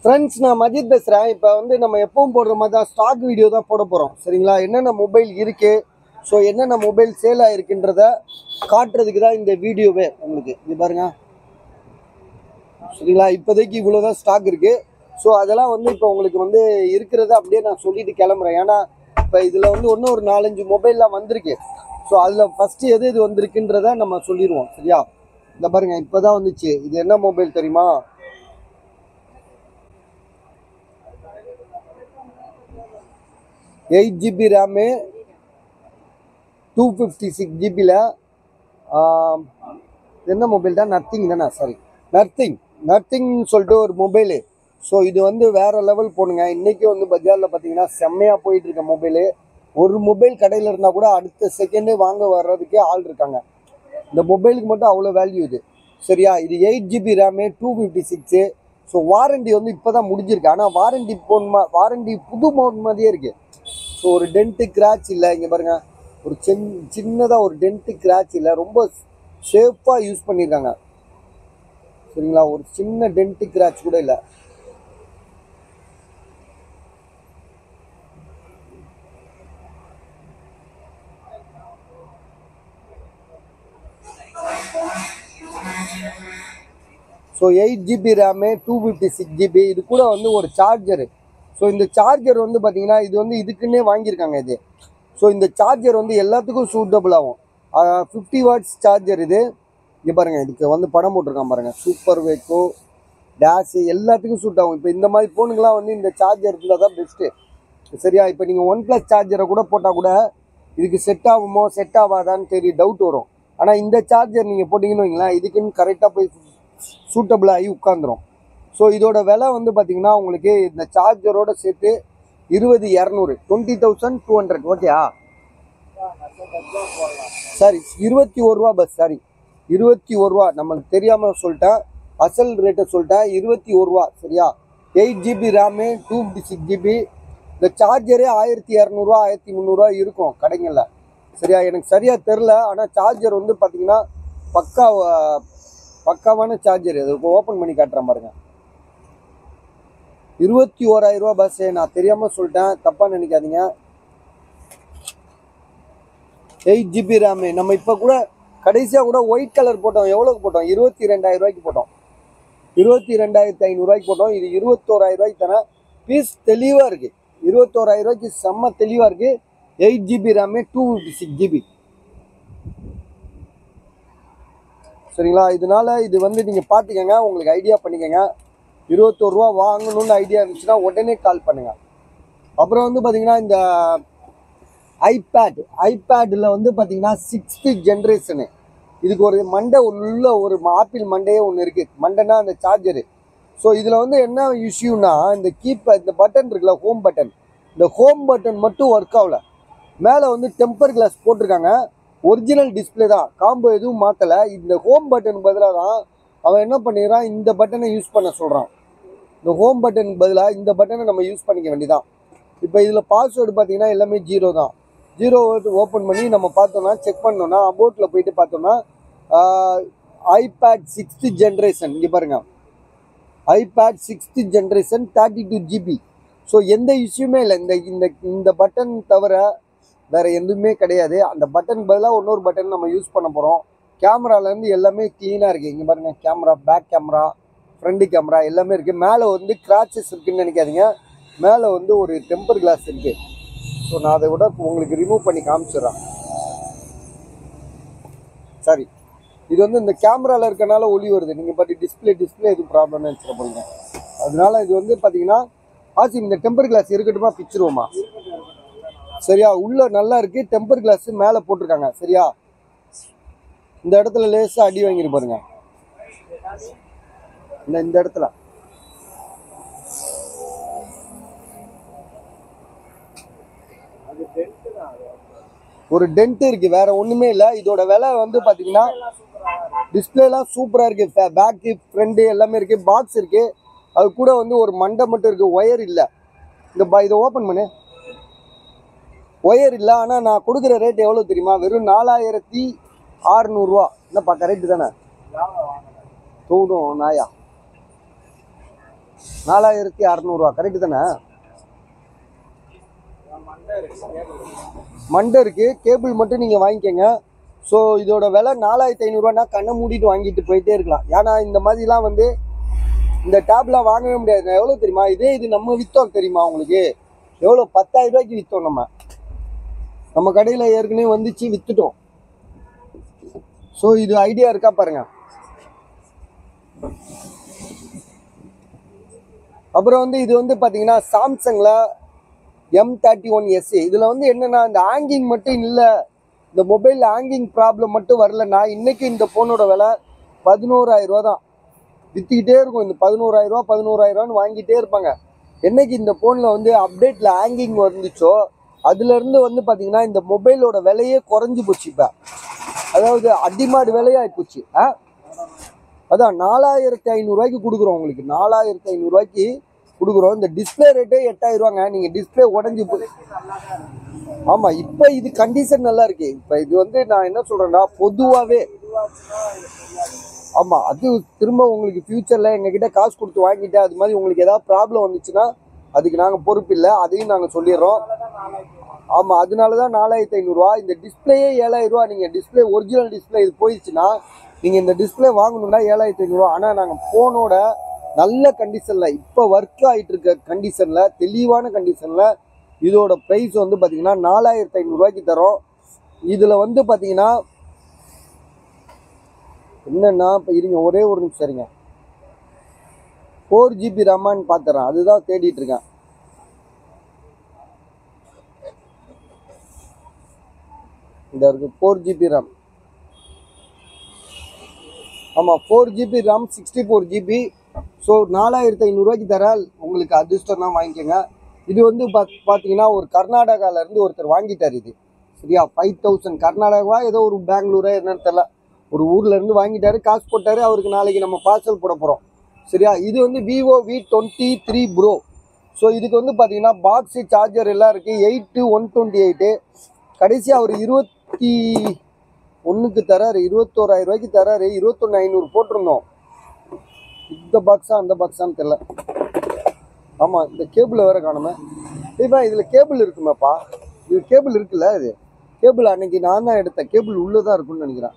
Friends, நான் மஜித் பேசுகிறேன். இப்போ வந்து நம்ம எப்பவும் போடுற மாதிரி தான் ஸ்டாக் வீடியோ தான் போட போகிறோம். சரிங்களா? என்னென்ன மொபைல் இருக்குது, ஸோ என்னென்ன மொபைல் சேல் ஆகிருக்குன்றத காட்டுறதுக்கு தான் இந்த வீடியோவே உங்களுக்கு. இது பாருங்க. சரிங்களா? இப்போதைக்கு இவ்வளோ தான் ஸ்டாக் இருக்குது. ஸோ அதெல்லாம் வந்து இப்போ உங்களுக்கு வந்து இருக்கிறத அப்படியே நான் சொல்லிட்டு கிளம்புறேன். ஏன்னா இப்போ இதில் வந்து இன்னும் ஒரு 4-5 மொபைல்லாம் வந்திருக்கு. ஸோ அதில் ஃபஸ்ட்டு எது வந்திருக்குன்றத நம்ம சொல்லிடுவோம். சரியா? இந்த பாருங்க, இப்போ தான் வந்துச்சு. இது என்ன மொபைல் தெரியுமா? 8GB ரேமு, 256 ஜிபியில் என்ன மொபைல் தான்? நத்திங் தானே? சாரி, நத்திங்னு சொல்லிட்டு ஒரு மொபைலு. ஸோ இது வந்து வேறு லெவல் போனுங்க. இன்றைக்கி வந்து பஜாரில் பார்த்தீங்கன்னா செம்மையாக போயிட்டுருக்க மொபைலு. ஒரு மொபைல் கடையில் இருந்தால் கூட அடுத்த செகண்டே வாங்க வர்றதுக்கே ஆள் இருக்காங்க. இந்த மொபைலுக்கு மட்டும் அவ்வளோ வேல்யூ இது. சரியா? இது 8GB ரேமு, 256. ஸோ வாரண்டி வந்து இப்போ தான் முடிஞ்சிருக்கு. ஆனால் வாரண்டி புது மோட் மாதிரியே இருக்குது. ஸோ ஒரு டென்ட்டு கிராச் இல்லை. இங்கே பாருங்கள், ஒரு சின்னதாக ஒரு டென்ட்டு கிராச் இல்லை. ரொம்ப சேஃபாக யூஸ் பண்ணியிருக்காங்க. சரிங்களா? ஒரு சின்ன டென்ட்டு கிராச் கூட இல்லை. So 8GB RAM, 256 GB. இது கூட வந்து ஒரு சார்ஜரு. ஸோ இந்த சார்ஜர் வந்து பார்த்தீங்கன்னா இது வந்து இதுக்குன்னே வாங்கியிருக்காங்க இது. ஸோ இந்த சார்ஜர் வந்து எல்லாத்துக்கும் சூட்டபிள் ஆகும். 50 வாட்ஸ் சார்ஜர் இது. இங்கே பாருங்கள், இதுக்கு வந்து படம் போட்டிருக்கான் பாருங்கள். சூப்பர் வேக்கோ, டேஷு எல்லாத்துக்கும் சூட் ஆகும். இப்போ இந்த மாதிரி ஃபோனுங்கெலாம் வந்து இந்த சார்ஜர் இருந்தால் தான் பெஸ்ட்டு. சரியா? இப்போ நீங்கள் OnePlus சார்ஜரை கூட போட்டால் கூட இதுக்கு செட் ஆகுமோ செட் ஆகாதான்னு டவுட் வரும். ஆனால் இந்த சார்ஜர் நீங்கள் போட்டிங்கன்னு வைங்களேன், இதுக்குன்னு கரெக்டாக போய் சூட்டபிள் ஆகி உட்காந்துரும். ஸோ இதோட விலை வந்து பார்த்தீங்கன்னா உங்களுக்கு இந்த சார்ஜரோடு சேர்த்து 20,200, 20,200. ஓகேயா? சாரி, 21 ரூபா பஸ். சாரி, 21 ரூபா. நம்மளுக்கு தெரியாமல் சொல்லிட்டேன், அசல் ரேட்டை சொல்லிட்டேன். 21 ரூபா. சரியா? 8GB RAM, 256 GB. இந்த சார்ஜரே 1200 1300 இருக்கும் கடைங்களில். சரியா? எனக்கு சரியாக தெரில. ஆனால் சார்ஜர் வந்து பார்த்தீங்கன்னா பக்காவான சார்ஜர். இது ஓப்பன் பண்ணி காட்டுறேன் பாருங்கள். 21,000 ரூபா பஸ்ஸு. நான் தெரியாமல் சொல்லிட்டேன், தப்பாக நினைக்காதீங்க. 8GB RAM. நம்ம இப்போ கூட கடைசியாக கூட ஒயிட் கலர் போட்டோம். எவ்வளோக்கு போட்டோம்? 22,000 ரூபாய்க்கு போட்டோம். 22,500 ரூபாய்க்கு போட்டோம். இது 21,000 ரூபாய்க்கு தானே. பீஸ் தெளிவாக இருக்குது. 21,000 ரூபாய்க்கு செம்ம தெளிவாக இருக்குது. 8GB RAM, 256 GB. சரிங்களா? இதனால இது வந்து நீங்கள் பார்த்துக்கங்க, உங்களுக்கு ஐடியா பண்ணிக்கோங்க. 21 ரூபா வாங்கணும்னு ஐடியா இருந்துச்சுன்னா உடனே கால் பண்ணுங்கள். அப்புறம் வந்து பார்த்தீங்கன்னா இந்த ஐபேடில் வந்து பார்த்தீங்கன்னா 6th ஜென்ரேஷனு. இதுக்கு ஒரு மண்டை உள்ள ஒரு ஆப்பிள் மண்டையே ஒன்று இருக்குது. மண்டைனா அந்த சார்ஜரு. ஸோ இதில் வந்து என்ன இஷ்யூனா, இந்த பட்டன் இருக்குல்ல, ஹோம் பட்டன். இந்த ஹோம் பட்டன் மட்டும் ஒர்க் ஆகல. மேலே வந்து டெம்பர் கிளாஸ் போட்டிருக்காங்க. ஒரிஜினல் டிஸ்பிளே தான், காம்போ எதுவும் மாற்றலை. இந்த ஹோம் பட்டன் பதிலாக தான் அவன் என்ன பண்ணிடுறான், இந்த பட்டனை யூஸ் பண்ண சொல்கிறான். இந்த ஹோம் பட்டனுக்கு பதிலாக இந்த பட்டனை நம்ம யூஸ் பண்ணிக்க வேண்டியதான். இப்போ இதில் பாஸ்வேர்டு பார்த்தீங்கன்னா எல்லாமே 0 தான். 0 ஓப்பன் பண்ணி நம்ம பார்த்தோம்னா, செக் பண்ணோன்னா, அபோட்டில் போயிட்டு பார்த்தோம்னா ஐபேட் 6th ஜென்ரேஷன். இங்கே பாருங்கள், iPad 6th generation 32 GB. So எந்த இஷ்யூமே இல்லை. இந்த பட்டன் தவிர வேறு எதுவுமே கிடையாது. அந்த பட்டன் பதிலாக இன்னொரு பட்டன் நம்ம யூஸ் பண்ண போகிறோம். கேமராலேருந்து எல்லாமே க்ளீனாக இருக்குது. இங்கே பாருங்கள், camera, back camera, front camera எல்லாமே இருக்குது. மேலே வந்து கிராச்சஸ் இருக்குதுன்னு நினைக்காதீங்க. மேலே வந்து ஒரு டெம்பர் கிளாஸ் இருக்குது. ஸோ நான் அதை விட உங்களுக்கு ரிமூவ் பண்ணி காமிச்சிடுறேன். சரி, இது வந்து இந்த கேமராவில் இருக்கனால ஒளி வருது. நீங்கள் பட் டிஸ்பிளே எதுவும் ப்ராப்ளம்னு நினச்சிட போகிறீங்க. அதனால இது வந்து பார்த்தீங்கன்னா இந்த டெம்பர் கிளாஸ் இருக்கட்டுமா, பிச்சிருவோமா? சரியா? உள்ள நல்லா இருக்குது. டெம்பர் கிளாஸ் மேலே போட்டிருக்காங்க. சரியா? இந்த இடத்துல லேசாக அடி வாங்கிட்டு பாருங்க. இந்த இடத்துல ஒரு டென்ட் இருக்குது, வேற ஒன்றுமே இல்லை. இதோட விலை வந்து பார்த்தீங்கன்னா டிஸ்பிளேலாம் சூப்பராக இருக்குது. பேக்கு ஃப்ரண்ட்டு எல்லாமே இருக்குது. பாக்ஸ் இருக்குது. அது கூட வந்து ஒரு மண்டை மட்டும் இருக்குது, ஒயர் இல்லை. இதை ஓப்பன் பண்ணு. ஒயர் இல்லை. ஆனால் நான் கொடுக்குற ரேட் எவ்வளோ தெரியுமா? வெறும் 4,600 ரூபா. என்னப்பா, கரெக்டு தானே? தோணும் நாயா. 4600 கரெக்டு தானே? மண்டை இருக்கு, கேபிள் மட்டும் நீங்கள் வாங்கிக்கோங்க. ஸோ இதோட விலை 4500 கண்ணை மூடிட்டு வாங்கிட்டு போயிட்டே இருக்கலாம். ஏன்னா இந்த மாதிரிலாம் வந்து இந்த டேப்லாம் வாங்கவே முடியாது. எவ்வளோ தெரியுமா? இதே இது நம்ம விற்றோம் தெரியுமா உங்களுக்கு? எவ்வளோ? 10,000 விற்றோம். நம்ம கடையில் ஏற்கனவே வந்துச்சு, விற்றுட்டோம். ஸோ இது ஐடியா இருக்கா பாருங்க. அப்புறம் வந்து இது வந்து பார்த்தீங்கன்னா சாம்சங்கில் M31S. இதில் வந்து என்னென்னா இந்த ஹேங்கிங் மட்டும் இல்லை, இந்த மொபைலில் ஹேங்கிங் ப்ராப்ளம் மட்டும் வரலன்னா இன்றைக்கி இந்த ஃபோனோட விலை 11,000 தான். விற்றுக்கிட்டே இருக்கும். இந்த 11,000 வாங்கிட்டே இருப்பாங்க. என்னைக்கு இந்த ஃபோனில் வந்து அப்டேட்டில் ஹேங்கிங் வந்துச்சோ அதுலேருந்து வந்து பார்த்தீங்கன்னா இந்த மொபைலோட விலையே குறைஞ்சி போச்சு. இப்போ அதாவது அடிமாடு விலையாகி போச்சு. அதான் 4,500 கொடுக்குறோம் உங்களுக்கு. 4,500 கொடுக்குறோம். இந்த டிஸ்பிளே ரேட்டே 8,000. நீங்கள் டிஸ்பிளே உடஞ்சி போய் ஆமாம். இப்போ இது கண்டிஷன் நல்லா இருக்கு. இப்போ இது வந்து நான் என்ன சொல்கிறேன்னா பொதுவாகவே ஆமாம், அது திரும்ப உங்களுக்கு ஃப்யூச்சரில் எங்ககிட்ட காசு கொடுத்து வாங்கிட்டு அது மாதிரி உங்களுக்கு ஏதாவது ப்ராப்ளம் வந்துச்சுன்னா அதுக்கு நாங்கள் பொறுப்பு இல்லை, அதையும் நாங்கள் சொல்லிடுறோம். ஆமாம், அதனால தான் 4,500. இந்த டிஸ்பிளேயே 7,000. நீங்கள் டிஸ்பிளே ஒரிஜினல் டிஸ்பிளே இது போயிடுச்சுன்னா நீங்கள் இந்த டிஸ்பிளே வாங்கணுன்னா 7,500. ஆனால் நாங்கள் ஃபோனோட நல்ல கண்டிஷனில் இப்போ ஒர்க் ஆகிட்டு இருக்க கண்டிஷனில் தெளிவான கண்டிஷனில் இதோட ப்ரைஸ் வந்து பார்த்திங்கன்னா 4,500 தரோம். இதில் வந்து பார்த்திங்கன்னா என்னென்னா இப்போ இருங்க, ஒரே ஒரு நிமிஷம் இருங்க. 4GB ரேமான்னு பார்த்துறேன், அதுதான் தேடிட்டு இருக்கேன். இந்த இருக்கு 4GB ரேம். ஆமாம், 4GB ரேம் 64GB. ஸோ 4,500 தர உங்களுக்கு அதிர்ஷ்டம் தான், வாங்கிக்கோங்க. இது வந்து பார்த்தீங்கன்னா ஒரு கர்நாடகாவிலேருந்து ஒருத்தர் வாங்கிட்டார். இது சரியா 5,000 கர்நாடகாவா ஏதோ ஒரு பெங்களூரா என்னன்னு தெரியல, ஒரு ஊர்லேருந்து வாங்கிட்டாரு, காசு போட்டார். அவருக்கு நாளைக்கு நம்ம பார்சல் போட போகிறோம். சரியா? இது வந்து Vivo V23 Pro. ஸோ இதுக்கு வந்து பார்த்தீங்கன்னா பாக்ஸு சார்ஜர் எல்லாம் இருக்குது. 8/128. கடைசியாக அவர் 21க்கு தராரு, 21,000 தராரு. 21,500 போட்டிருந்தோம். இந்த பாக்ஸா அந்த பாக்ஸான்னு தெரியல. ஆமாம், இந்த கேபிளை வேறு காணுமே. இப்போ இதில் கேபிள் இருக்குமாப்பா? இது கேபிள் இருக்குல்ல? இது கேபிள் அன்னைக்கு நான் தான் எடுத்தேன். கேபிள் உள்ளே தான் இருக்குன்னு நினைக்கிறேன்.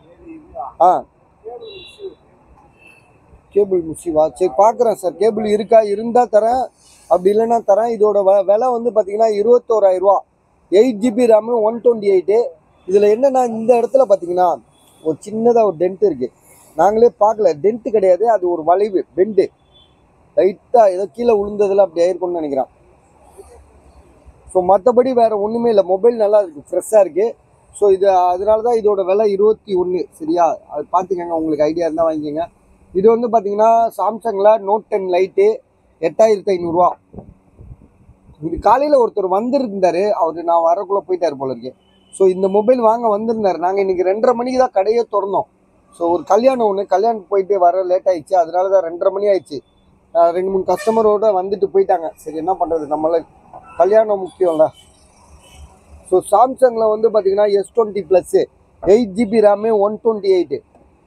கேபிள் முசிவா? சரி பார்க்குறேன் சார். கேபிள் இருக்கா? இருந்தால் தரேன், அப்படி இல்லைன்னா தரேன். இதோட விலை வந்து பார்த்தீங்கன்னா 21,000. 8GB RAM 128. இதில் என்னென்னா இந்த இடத்துல பார்த்தீங்கன்னா ஒரு சின்னதாக ஒரு டென்ட் இருக்குது. நாங்களே பார்க்கல, டென்ட்டு கிடையாது, அது ஒரு வளைவு பெண்டு. லைட்டாக ஏதோ கீழே விழுந்ததில் அப்படி ஆயிருக்கும்னு நினைக்கிறேன். ஸோ மற்றபடி வேறு ஒன்றுமே இல்லை. மொபைல் நல்லா இருக்குது, ஃப்ரெஷ்ஷாக இருக்குது. ஸோ இது அதனால தான் இதோட விலை 21. சரியா? அது பார்த்துக்கங்க, உங்களுக்கு ஐடியா இருந்தால் வாங்கிக்கோங்க. இது வந்து பார்த்தீங்கன்னா சாம்சங்கில் Note 10 லைட்டு 8,500. இது காலையில் ஒருத்தர் வந்திருந்தார், அவர் நான் வரக்குள்ளே போயிட்டார் போல இருக்கு. ஸோ இந்த மொபைல் வாங்க வந்திருந்தார். நாங்கள் இன்றைக்கி 2:30 மணிக்கு தான் கடையே திறந்தோம். ஸோ ஒரு கல்யாணம் ஒன்று, கல்யாணம் போயிட்டு வர லேட் ஆகிடுச்சு. அதனால தான் 2:30 மணி ஆயிடுச்சு. 2-3 கஸ்டமரோடு வந்துட்டு போயிட்டாங்க. சரி என்ன பண்ணுறது, நம்மள கல்யாணம் முக்கியம்ல. ஸோ சாம்சங்கில் வந்து பார்த்தீங்கன்னா S20 8GB ரேமு 128.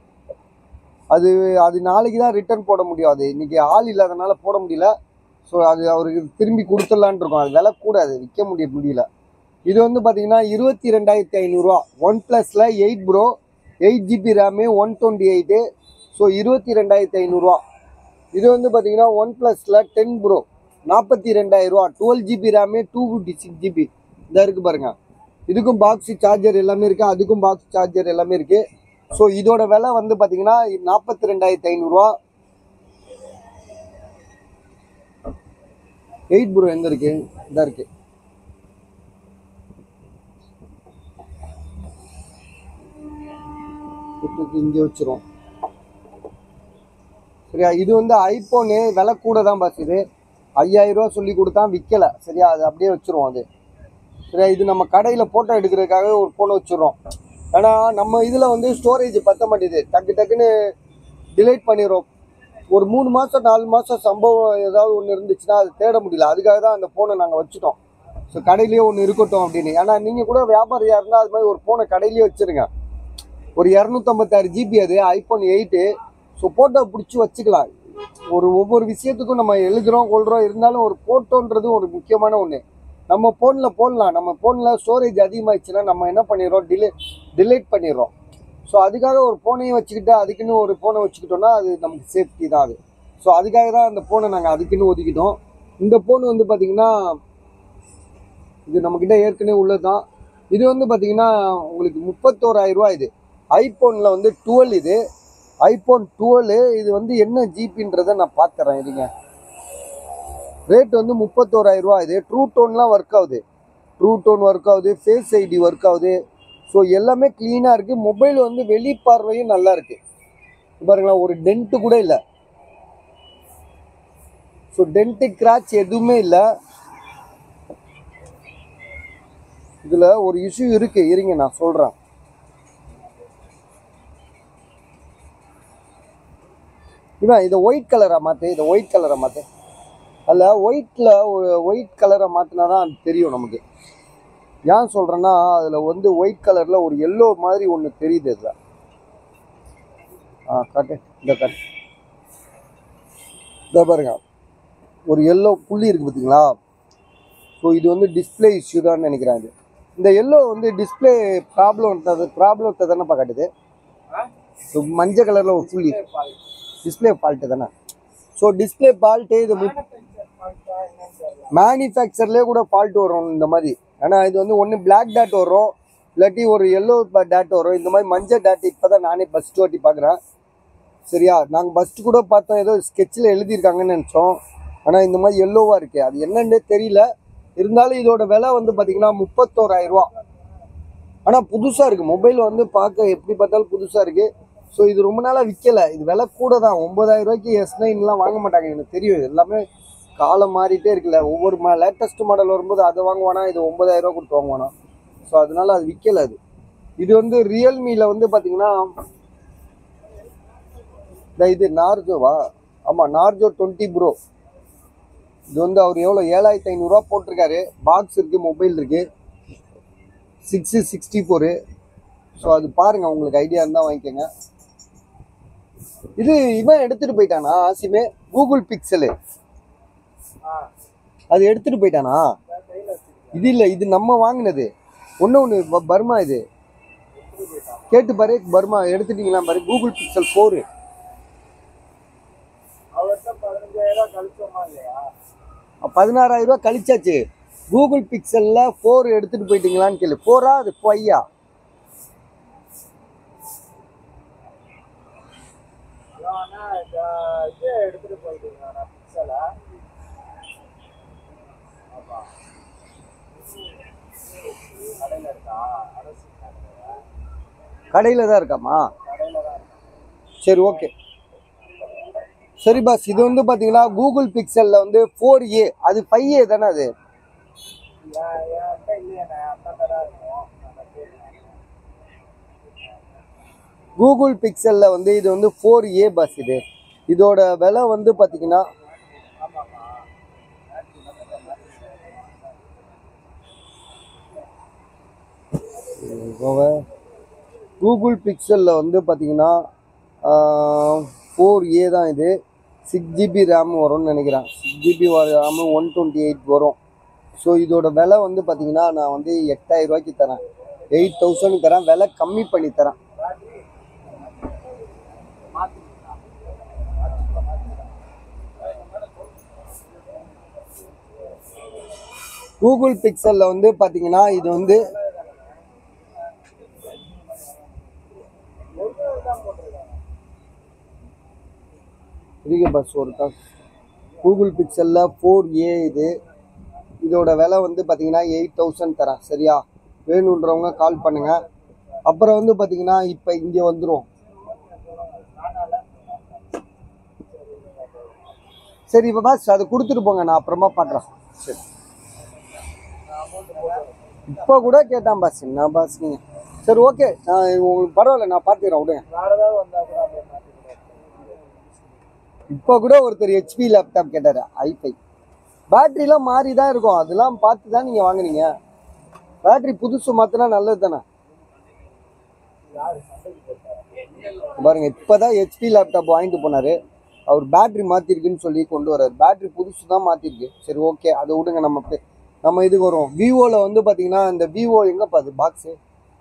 அது நாளைக்கு தான் ரிட்டர்ன் போட முடியும். அது இன்றைக்கி ஆள் இல்லாதனால போட முடியல. ஸோ அது அவருக்கு திரும்பி கொடுத்துடலான் இருக்கோம். அது விலை கூட, அது விற்க முடியல. இது வந்து பார்த்தீங்கன்னா 22,500. OnePlusல 8 Pro 8GB ரேமு 128. ஸோ 22,500. இது வந்து பார்த்தீங்கன்னா OnePlusல 10 Pro 42,000. 12GB RAM 256GB. இதாக இருக்குது பாருங்கள். இதுக்கும் பாக்ஸு சார்ஜர் எல்லாமே இருக்குது, அதுக்கும் பாக்ஸ் சார்ஜர் எல்லாமே இருக்குது. ஸோ இதோட விலை வந்து பார்த்தீங்கன்னா 42,500. 8 Pro எங்கே இருக்குது? இதாக இருக்குது. இங்கே வச்சிரும். சரியா? இது வந்து ஐஃபோனு விலை கூட தான் பாஸ். இது 5,000 சொல்லி கொடுத்தா விற்கலை. சரியா? அது அப்படியே வச்சுருவோம். அது சரியா? இது நம்ம கடையில் ஃபோட்டோ எடுக்கிறதுக்காக ஒரு ஃபோனை வச்சுருவோம். ஏன்னா நம்ம இதில் வந்து ஸ்டோரேஜ் பற்ற மாட்டேது, டக்குன்னு டிலைட் பண்ணிடுறோம். ஒரு 3 மாதம் 4 மாதம் சம்பவம் ஏதாவது ஒன்று இருந்துச்சுன்னா அது தேட முடியல. அதுக்காக தான் அந்த ஃபோனை நாங்கள் வச்சுட்டோம். ஸோ கடையிலேயே ஒன்று இருக்கட்டும் அப்படின்னு. ஏன்னா நீங்கள் கூட வியாபாரியாக இருந்தால் அது மாதிரி ஒரு ஃபோனை கடையிலேயே வச்சுருங்க. ஒரு 256GB அது iPhone 8. ஸோ ஃபோட்டோ பிடிச்சி வச்சுக்கலாம். ஒவ்வொரு விஷயத்துக்கும் நம்ம எழுதுறோம் கொள்றோம், இருந்தாலும் ஒரு ஃபோட்டோன்றது ஒரு முக்கியமான ஒன்று. நம்ம ஃபோனில் போடலாம், நம்ம ஃபோனில் ஸ்டோரேஜ் அதிகமாகிடுச்சுன்னா நம்ம என்ன பண்ணிடுறோம், டிலேட் பண்ணிடுறோம். ஸோ அதுக்காக ஒரு ஃபோனையும் வச்சுக்கிட்டு அதுக்குன்னு ஒரு ஃபோனை வச்சுக்கிட்டோம்னா அது நமக்கு சேஃப்டி தான் அது. ஸோ அதுக்காக தான் அந்த ஃபோனை நாங்கள் அதுக்குன்னு ஒதுக்கிட்டோம். இந்த ஃபோன் வந்து பார்த்திங்கன்னா இது நம்மக்கிட்ட ஏற்கனவே உள்ளது தான். இது வந்து பார்த்திங்கன்னா உங்களுக்கு 31,000 இது. ஐஃபோனில் வந்து 12 இது. ஐஃபோன் 12 இது வந்து என்ன ஜிபின்றதை நான் பார்த்துறேன் இருங்க. ரேட் வந்து 31,000 இது. ட்ரூ டோன்லாம் ஒர்க் ஆகுது, ட்ரூ டோன் ஒர்க் ஆகுது, ஃபேஸ் ஐடி ஒர்க் ஆகுது. ஸோ எல்லாமே க்ளீனாக இருக்குது. மொபைல் வந்து வெளிப்பார்வையும் நல்லா இருக்குது. பாருங்களா, ஒரு டென்ட்டு கூட இல்லை. ஸோ டென்ட்டு கிராச் எதுவுமே இல்லை. இதில் ஒரு இஷ்யூ இருக்குது, இருங்க நான் சொல்கிறேன். இவன் இதை ஒயிட் கலராக மாற்று, இதை ஒயிட் கலரை மாற்று. அதில் ஒயிட்டில் ஒரு ஒயிட் கலரை மாற்றினா தான் தெரியும் நமக்கு. ஏன் சொல்கிறேன்னா அதில் வந்து ஒயிட் கலரில் ஒரு எல்லோ மாதிரி ஒன்று தெரியுது இதில். காட்டு, இந்த காட்டு, இதை பாருங்க, ஒரு எல்லோ புள்ளி இருக்குது பார்த்தீங்களா. ஸோ இது வந்து டிஸ்பிளே இஷ்யூ தான் நினைக்கிறேன். இது இந்த எல்லோ வந்து டிஸ்பிளே ப்ராப்ளத்தை தானேப்பா காட்டுது. ஸோ மஞ்சள் கலரில் ஒரு புள்ளி டிஸ்பிளே ஃபால்ட்டு தானே. ஸோ டிஸ்பிளே ஃபால்ட்டு இது மேனுஃபேக்சர்லேயே கூட ஃபால்ட் வரும் இந்த மாதிரி. ஏன்னா இது வந்து ஒன்று பிளாக் டாட் வரும், இல்லாட்டி ஒரு எல்லோ டாட் வரும். இந்த மாதிரி மஞ்சள் டாட் இப்போ தான் நானே ஃபஸ்ட்டு வாட்டி பார்க்குறேன். சரியா, நாங்கள் ஃபஸ்ட்டு கூட பார்த்தோம், ஏதோ ஸ்கெட்சில் எழுதியிருக்காங்கன்னு நினச்சோம். ஆனால் இந்த மாதிரி எல்லோவாக இருக்குது, அது என்னன்னே தெரியல. இருந்தாலும் இதோட விலை வந்து பார்த்திங்கன்னா 31,000. ஆனால் புதுசாக இருக்குது மொபைல், வந்து பார்க்க எப்படி பார்த்தாலும் புதுசாக இருக்குது. ஸோ இது ரொம்ப நாளாக விற்கலை. இது விலை கூட தான். 9,000 S9லாம் வாங்க மாட்டாங்க, எனக்கு தெரியும். எல்லாமே காலம் மாறிட்டே இருக்குல்ல, ஒவ்வொரு லேட்டஸ்ட் மாடல் வரும்போது அதை வாங்குவானா, இது 9,000 கொடுத்து வாங்குவானா. ஸோ அதனால அது விற்கலை. இது வந்து ரியல்மியில் வந்து பார்த்தீங்கன்னா இது நார்ஜோவா, ஆமாம் நார்ஜோ 20 ப்ரோ. இது வந்து அவர் எவ்வளோ 7,500 போட்டிருக்காரு. பாக்ஸ் இருக்குது, மொபைல் இருக்குது, 664. ஸோ அது பாருங்கள், உங்களுக்கு ஐடியா இருந்தால் வாங்கிக்கோங்க. இது இவன் எடுத்துகிட்டு போயிட்டானா ஆசிமே, கூகுள் பிக்சலு அது எடுத்துகிட்டு போயிட்டானா. இது இல்லை, இது நம்ம வாங்கினது ஒன்று பர்மா. இது கேட்டு பாரு, பர்மா எடுத்துட்டீங்களா பாரு. கூகுள் பிக்சல் 4 16,000 கழிச்சாச்சு. கூகுள் பிக்சல்ல 4 எடுத்துட்டு போயிட்டீங்களான்னு கேளு. 4ஆ அது 5ஆ? கடையில் தான் இருக்காமா? சரி, ஓகே, சரி பாஸ். இது வந்து பார்த்தீங்கன்னா கூகுள் பிக்சலில் வந்து 4A, அது 5A தானே அது? கூகுள் பிக்சலில் வந்து இது வந்து 4A பாஸ். இதோட விலை வந்து பார்த்தீங்கன்னா கூகுள் பிக்சலில் வந்து பார்த்தீங்கன்னா 4A தான். இது 6GB ரேம் வரும்னு நினைக்கிறேன். 6GB ரேமு 128 வரும். ஸோ இதோட விலை வந்து பார்த்தீங்கன்னா நான் வந்து 8,000 தரேன், 8,000 தரேன். விலை கம்மி பண்ணி தரேன். கூகுள் பிக்சலில் வந்து பார்த்தீங்கன்னா இது வந்து பஸ் ஒரு கூகுள் பிக்சலில் 4A இதோட விலை வந்து பார்த்தீங்கன்னா 8,000 தரேன். சரியா, வேணுன்றவங்க கால் பண்ணுங்க. அப்புறம் வந்து பார்த்தீங்கன்னா இப்போ இங்கே வந்துடும். சரி இப்போ பாஸ் அது கொடுத்துட்டு போங்க, நான் அப்புறமா பார்க்குறேன். சரி, இப்போ கூட கேட்டான் பாஸ். என்ன பாஸ் நீங்கள்? சரி, ஓகே, நான் உங்களுக்கு பரவாயில்ல, நான் பார்த்துக்கிறேன், விடுங்க. இப்போ கூட ஒருத்தர் HP லேப்டாப் கேட்டார், i5. பேட்டரிலாம் மாறி தான் இருக்கும், அதெல்லாம் பார்த்து தான் நீங்கள் வாங்குறீங்க. பேட்டரி புதுசு மாற்றினா நல்லது தானே. பாருங்க, இப்போ தான் HP லேப்டாப் வாங்கிட்டு போனார். அவர் பேட்ரி மாற்றிருக்குன்னு சொல்லி கொண்டு வர்றாரு. பேட்ரி புதுசு தான் மாற்றிருக்கு. சரி ஓகே, அதை விடுங்க. நம்ம இதுக்கு வரும். விவோவில் வந்து பார்த்தீங்கன்னா இந்த விவோ எங்கேப்பா அது box,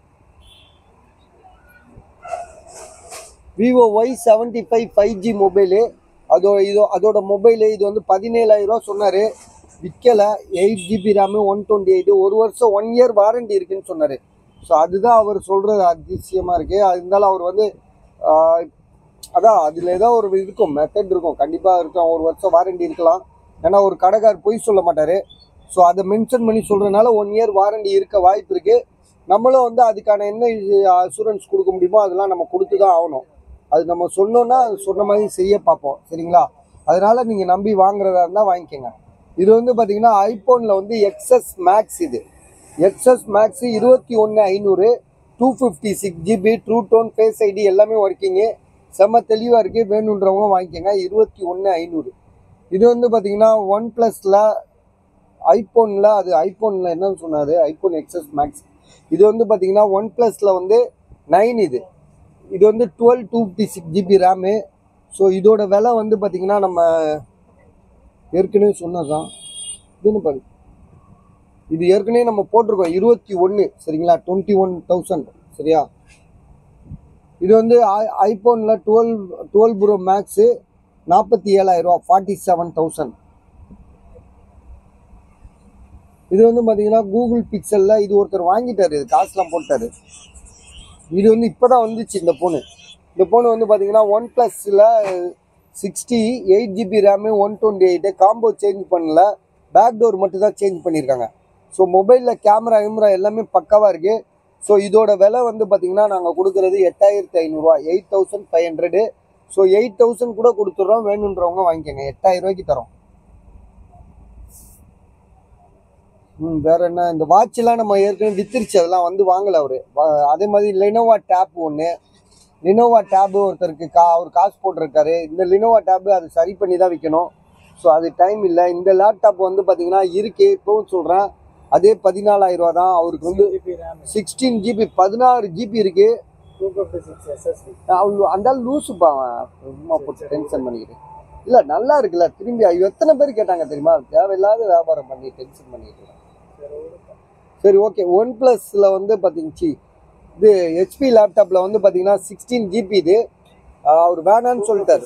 Vivo Y75 5G mobile. அதோட மொபைலு இது வந்து 17,000 சொன்னார். விற்கலை. 8GB ரேமு 128, 1 வருஷம் 1 இயர் வாரண்டி இருக்குன்னு சொன்னார். ஸோ அதுதான் அவர் சொல்கிறது அதிசயமாக இருக்குது. அது இருந்தாலும் அவர் வந்து அதான் அதில் ஏதோ ஒரு இருக்கும், மெத்தட் இருக்கும், கண்டிப்பாக இருக்கும். 1 வருஷம் வாரண்டி இருக்கலாம். ஏன்னா ஒரு கடைக்கார் பொய் சொல்ல மாட்டார். ஸோ அதை மென்ஷன் பண்ணி சொல்கிறதுனால 1 இயர் வாரண்டி இருக்க வாய்ப்பு இருக்குது. நம்மளும் வந்து அதுக்கான என்ன அசூரன்ஸ் கொடுக்க முடியுமோ அதெல்லாம் நம்ம கொடுத்து தான் ஆகணும். அது நம்ம சொன்னோன்னா அது சொன்ன மாதிரி செய்ய பார்ப்போம். சரிங்களா? அதனால் நீங்கள் நம்பி வாங்குறதா இருந்தால் வாங்கிக்கோங்க. இது வந்து பார்த்தீங்கன்னா ஐஃபோனில் வந்து XS மேக்ஸ். இது XS Max 21,500, 256GB, true tone, face ID எல்லாமே ஒர்க்கிங்கு, செம்ம தெளிவாக இருக்குது. வேணுன்றவங்க வாங்கிக்கோங்க. 21,500. இது வந்து பார்த்தீங்கன்னா ஒன் ப்ளஸில் ஐஃபோனில் ஐஃபோனில் என்னன்னு சொன்னார், ஐஃபோன் XS மேக்ஸ். இது வந்து பார்த்தீங்கன்னா ஒன் ப்ளஸில் வந்து 9. இது வந்து 256GB ரேமு. ஸோ இதோட விலை வந்து பார்த்தீங்கன்னா நம்ம ஏற்கனவே சொன்னது தான். இதுன்னு பாரு, இது ஏற்கனவே நம்ம போட்டிருக்கோம் 21. சரிங்களா? 21,000. சரியா? இது வந்து ஐஃபோனில் 12 ப்ரோ மேக்ஸு 47,000, 47,000. இது வந்து பார்த்தீங்கன்னா கூகுள் பிக்சலில் இது ஒருத்தர் வாங்கிட்டார். இது காசுலாம் போட்டார். இது வந்து இப்போ தான் வந்துச்சு இந்த ஃபோனு. இந்த ஃபோனு வந்து பார்த்தீங்கன்னா ஒன் ப்ளஸில் 68GB ரேமு 128, காம்போ சேஞ்ச் பண்ணல, பேக் டோர் மட்டும் தான் சேஞ்ச் பண்ணியிருக்காங்க. ஸோ மொபைலில் கேமரா எல்லாமே பக்காவாக இருக்குது. ஸோ இதோட விலை வந்து பார்த்தீங்கன்னா நாங்கள் கொடுக்குறது 8,500, 8,500. ஸோ 8,000 கூட கொடுத்துட்றோம். வேணுன்றவங்க வாங்கிக்கோங்க. 8,000 ரூபாய்க்கு தரோம். வேற என்ன, இந்த வாட்செல்லாம் நம்ம ஏற்கனவே வித்துருச்சு, அதெல்லாம் வந்து வாங்கலை அவர். அதே மாதிரி லெனோவா டேப் ஒன்று, லினோவா டேபு ஒருத்தருக்கு அவர் காசு போட்டிருக்காரு. இந்த லினோவா டேபு அது சரி பண்ணி தான் விற்கணும். ஸோ அது டைம் இல்லை. இந்த லேப்டாப் வந்து பார்த்தீங்கன்னா இருக்குது, இப்போவும் சொல்கிறேன், அதே 14,000 தான். அவருக்கு வந்து 16GB 16GB இருக்குது. 256 SSD. அந்த லூஸுப்பா, சும்மா போட்டு டென்ஷன் பண்ணிக்கிறேன். இல்லை நல்லா இருக்குல்ல. திரும்பி எத்தனை பேர் கேட்டாங்க தெரியுமா? தேவையில்லாத வியாபாரம் பண்ணி டென்ஷன் பண்ணிட்டு. சரி ஓகே. ஒன் ப்ளஸில் வந்து பார்த்தீங்க இது HP லேப்டாப்பில் வந்து பார்த்தீங்கன்னா 16GB. இது அவர் வேணான்னு சொல்லிட்டார்.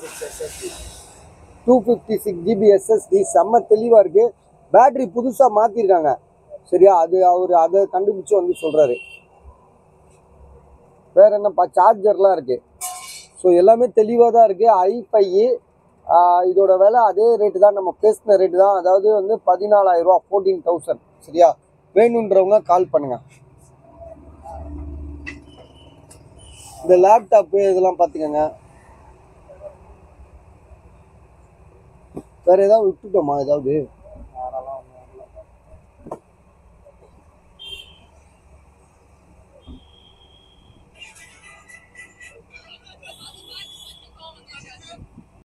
256GB SSD செம்ம தெளிவாக இருக்குது. பேட்ரி புதுசாக மாற்றிருக்காங்க. சரியா? அவர் அதை கண்டுபிடிச்சி வந்து சொல்கிறாரு. வேறு என்னப்பா, சார்ஜர்லாம் இருக்குது. ஸோ எல்லாமே தெளிவாக தான் இருக்குது. i5. இதோட விலை அதே ரேட்டு தான், நம்ம பேசின ரேட்டு தான். அதாவது வந்து 14,000, 14,000. சரியா? வேணுன்றவங்க கால் பண்ணுங்க. இந்த லேப்டாப்பு இதெல்லாம் பார்த்துக்கோங்க. வேற ஏதாவது விட்டுட்டோமா? ஏதாவது